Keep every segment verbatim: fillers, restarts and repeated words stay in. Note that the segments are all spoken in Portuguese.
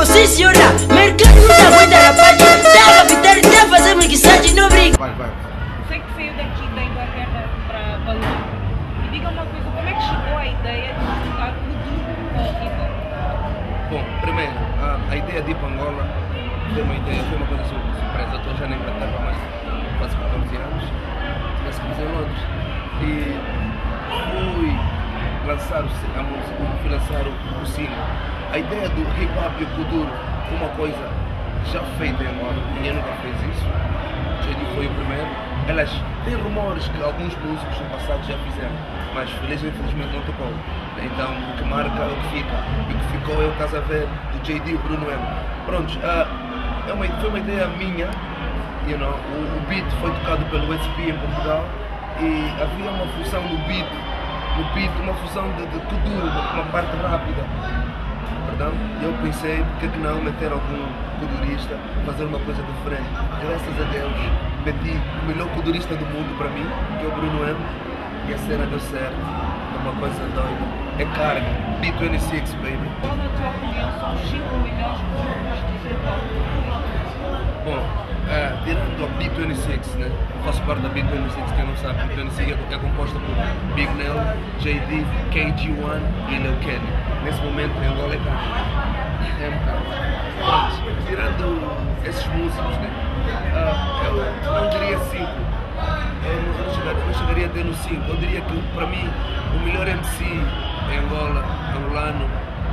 Amigo, sim senhora, mercado não se aguenta, rapaz. Tá a captar, tá a fazer mixagem, não brinca. Vai, vai. Sei que saiu daqui da Inglaterra para Balão. Me diga uma coisa, como é que chegou a ideia de juntar o Kuduro com o hip hop? Bom, primeiro, a, a ideia de ir para Angola foi uma ideia, foi uma coisa surpresa. Eu estou já na Inglaterra há mais de quase catorze anos, tivesse que fazer em Londres. E fui lançar o, a música, fui lançar o, o single. A ideia do hip hop e o Kuduro foi uma coisa já feita em Angola, ninguém nunca fez isso. O J D foi o primeiro. Elas tem rumores que alguns músicos no passado já fizeram, mas felizmente infelizmente não tocou. Então o que marca é o que fica. E o que ficou é o caso a ver do J D e o Bruno M. Prontos, uh, é uma, foi uma ideia minha, you know, o, o beat foi tocado pelo S P em Portugal e havia uma fusão no beat, no beat, uma fusão de, de Kuduro, uma parte rápida. Perdão? E eu pensei, por que não meter algum kudurista, fazer uma coisa diferente. Graças a Deus, meti o melhor kudurista do mundo para mim, que é o Bruno M, e a cena deu certo. É uma coisa doida. É carga. B vinte e seis, baby. Qual, na tua opinião, são os cinco melhores kuduristas de hip hop? Bom, é, tirando a B vinte e seis, né? Eu faço parte da B vinte e seis, quem não sabe, B vinte e seis é, é composta por Big Nell, J D, K G um e Lil Kelly. Nesse momento em Angola é carga. É um carga. Tirando esses músicos, né? Uh, eu não diria cinco. Eu não, não, chegaria, não chegaria a ter no cinco. Eu diria que para mim o melhor M C em Angola, angolano,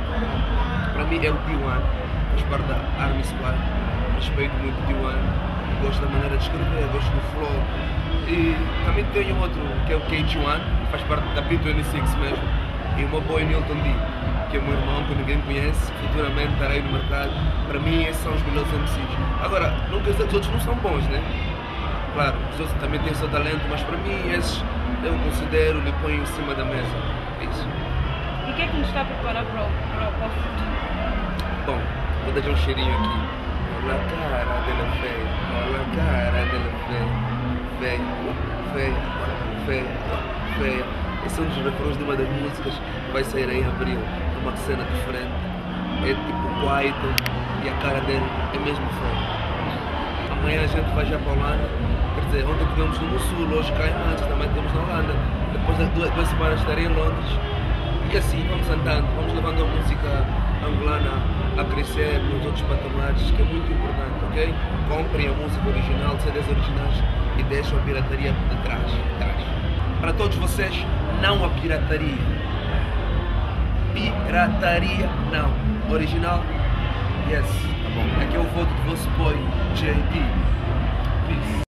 para mim é o D um, faz parte da Army Squad. Respeito muito o D um, gosto da maneira de escrever, gosto do flow. E também tenho outro que é o K G um, faz parte da B vinte e seis mesmo. E o meu boy Nilton D, que é meu irmão, que ninguém conhece, futuramente estarei no mercado. Para mim esses são os melhores M Cs. Agora, não quer dizer que os outros não são bons, né? Claro, os outros também têm seu talento, mas para mim esses eu considero, lhe ponho em cima da mesa. É isso. E o que é que nos está a preparar para o, para o, para o futuro? Bom, vou dar um cheirinho aqui. Olha a cara dela feia, olha a cara dela feia, feia, feia, feia, feia. Esse é um dos refrões de uma das músicas que vai sair em abril. É uma cena diferente, é tipo White e a cara dele é mesmo feia. Amanhã a gente vai já para a Holanda, quer dizer, ontem tivemos no Sul, hoje cá em Manchester, também temos na Holanda. Depois de duas, duas semanas estarei em Londres. E assim vamos andando, vamos levando a música angolana a crescer nos outros patamares, que é muito importante, ok? Comprem a música original, C Ds originais e deixem a pirataria de trás, de trás. Para todos vocês, não a pirataria. Pirataria, não. Original, yes. Tá bom. Aqui é o voto do vosso boy, J D. Peace.